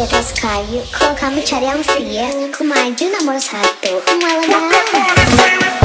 atas kayu. Kalau kamu cari yang setia, aku maju nomor 1. Malah